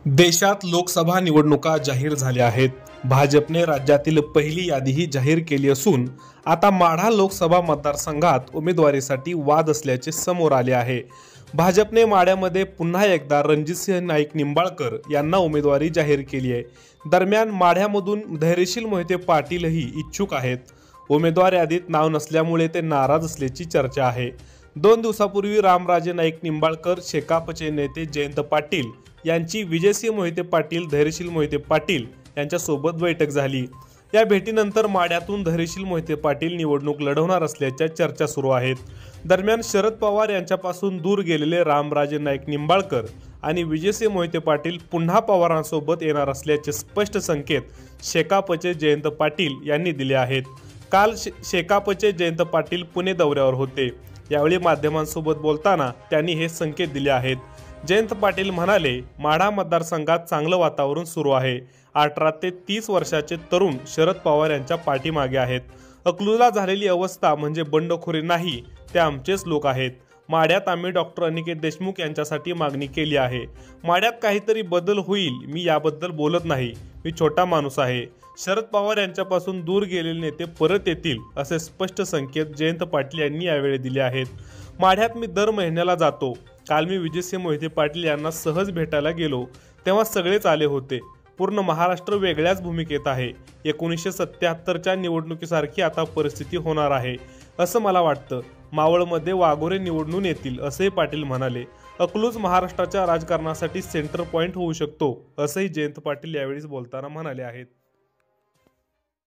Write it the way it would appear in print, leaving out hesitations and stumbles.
देशात लोकसभा निवडणुका जाहीर झाल्या आहेत। भाजपने राज्यातील पहिली यादीही जाहीर केली असून आता माढा लोकसभा मतदारसंघात उमेदवारीसाठी वाद असल्याचे समोर आले आहे। भाजपने माढ्यामध्ये पुन्हा एकदा रणजितसिंह नाईक निंबाळकर यांना उमेदवारी जाहीर केली आहे। दरम्यान माढ्यामधून धैर्यशील मोहिते पाटीलही इच्छुक आहेत। उमेदवार यादीत नाव नसल्यामुळे ते नाराज असल्याची चर्चा आहे। 2 दिवसापूर्वी रामराजे नाईक निंबाळकर, शेकापचे नेते जयंत पाटील यांची विजयसिंह मोहिते पाटील, धैर्यशील मोहिते पाटील यांच्यासोबत बैठक झाली। या भेटीनंतर माढ्यातून धैर्यशील मोहिते पाटील निवडणूक लढवणार असल्याच्या चर्चा सुरू आहेत। दरम्यान शरद पवार यांच्यापासून दूर गेलेले रामराजे नाईक निंबाळकर आणि विजयसिंह मोहिते पाटील पुन्हा पवारांसोबत येणार असल्याचे स्पष्ट संकेत शेकापचे जयंत पाटील यांनी दिले आहेत। काल शेकापचे जयंत पाटील पुणे दौऱ्यावर होते। यावेळी माध्यमांसोबत बोलताना त्यांनी हे संकेत दिले आहेत। जयंत पाटील म्हणाले, माढा मतदारसंघात चांगलं वातावरण सुरू आहे। 18 ते 30 वर्षाचे तरुण शरद पवार यांच्या पाठीमागे आहेत। अकलूजला झालेली अवस्था म्हणजे बंडखोरी नाही, ते आमचेच लोक आहेत। माढ्यात आम्ही डॉक्टर अनिकेत देशमुख यांच्यासाठी मागणी केली आहे। माढ्यात काहीतरी बदल होईल, मी याबद्दल बोलत नाही। मी छोटा माणूस आहे। शरद पवार यांच्यापासून दूर गेलेले नेते परत येतील, असे स्पष्ट संकेत जयंत पाटील यांनी यावेळी दिले आहेत। माढ्यात मी दर महिन्याला जातो। काल मी विजयसिंह मोहिते पाटील यांना सहज भेटायला गेलो, तेव्हा सगळेच आले होते। पूर्ण महाराष्ट्र वेगळ्याच भूमिकेत आहे। 1977च्या निवडणुकीसारखी आता परिस्थिती होणार आहे असं मला वाटतं। मावळमध्ये वाघोरे निवडून येतील असंही पाटील म्हणाले। अकलूज महाराष्ट्राच्या राजकारणासाठी सेंटर पॉइंट होऊ शकतो असंही जयंत पाटील यावेळी बोलताना म्हणाले आहेत।